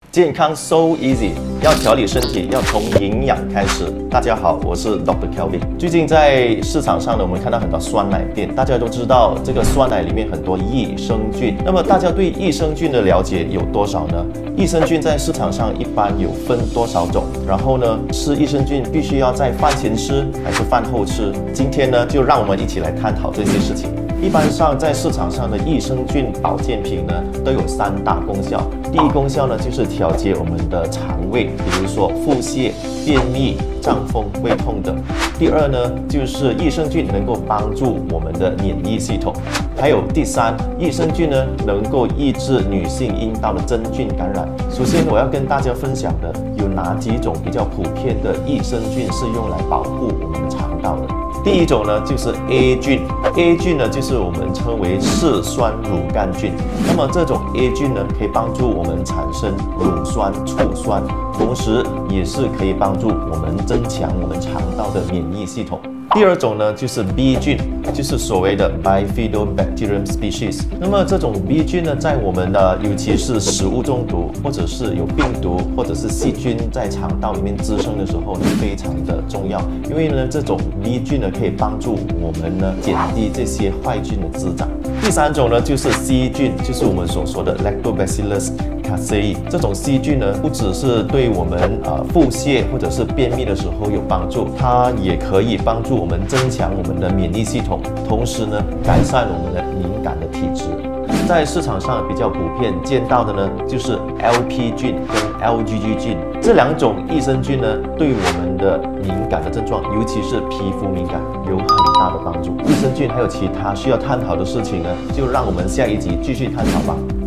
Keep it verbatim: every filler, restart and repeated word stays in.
健康 so easy， 要调理身体，要从营养开始。大家好，我是 Doctor Kelvin。最近在市场上呢，我们看到很多酸奶店，大家都知道这个酸奶里面很多益生菌。那么大家对益生菌的了解有多少呢？益生菌在市场上一般有分多少种？然后呢，吃益生菌必须要在饭前吃还是饭后吃？今天呢，就让我们一起来探讨这些事情。一般上，在市场上的益生菌保健品呢，都有三大功效。第一功效呢，就是调节我们的肠胃，比如说腹泻、便秘、胀风、胃痛等。第二呢，就是益生菌能够帮助我们的免疫系统。还有第三，益生菌呢能够抑制女性阴道的真菌感染。首先，我要跟大家分享的有哪几种比较普遍的益生菌是用来保护我们的肠道的。第一种呢，就是 A 菌。A 菌呢，就是我们称为嗜酸乳杆菌。那么这种 A 菌呢，可以帮助我们产生乳酸、醋酸，同时也是可以帮助我们增强我们肠道的免疫系统。第二种呢，就是 B 菌，就是所谓的 Bifidobacterium species。那么这种 B 菌呢，在我们的尤其是食物中毒，或者是有病毒或者是细菌在肠道里面滋生的时候呢，非常的重要。因为呢，这种 B 菌呢，可以帮助我们呢减低这些坏菌的滋长。第三种呢，就是 C 菌，就是我们所说的 Lactobacillus casei。这种 C 菌呢，不只是对我们呃腹泻或者是便秘的时候有帮助，它也可以帮助我们增强我们的免疫系统，同时呢，改善我们的敏感的体质。在市场上比较普遍见到的呢，就是 L P 菌跟 L G G 菌这两种益生菌呢，对我们的敏感的症状，尤其是皮肤敏感，有很大的帮助。益生菌还有其他需要探讨的事情呢，就让我们下一集继续探讨吧。